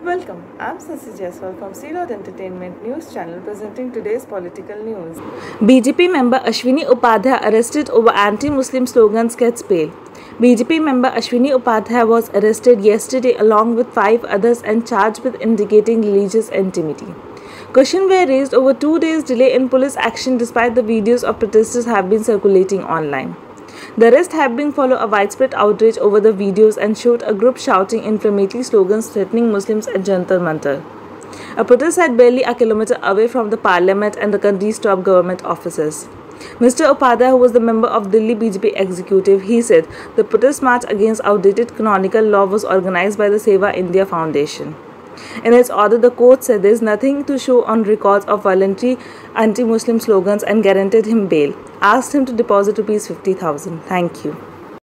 Welcome, I'm Sasi Jaiswal from C-Dot Entertainment News Channel presenting today's political news. BJP member Ashwini Upadhyay arrested over anti-Muslim slogans gets bail. BJP member Ashwini Upadhyay was arrested yesterday along with 5 others and charged with indicating religious enmity. Questions were raised over 2 days delay in police action despite the videos of protesters have been circulating online. The arrest had been followed a widespread outrage over the videos and showed a group shouting inflammatory slogans threatening Muslims at Jantar Mantar. A protest had barely a kilometer away from the parliament and the country's top government offices. Mr. Upadhyay, who was the member of Delhi BJP executive, he said the protest march against outdated canonical law was organized by the Seva India Foundation. In its order, the court said there is nothing to show on records of voluntary anti-Muslim slogans and guaranteed him bail. Asked him to deposit Rs 50,000. Thank you.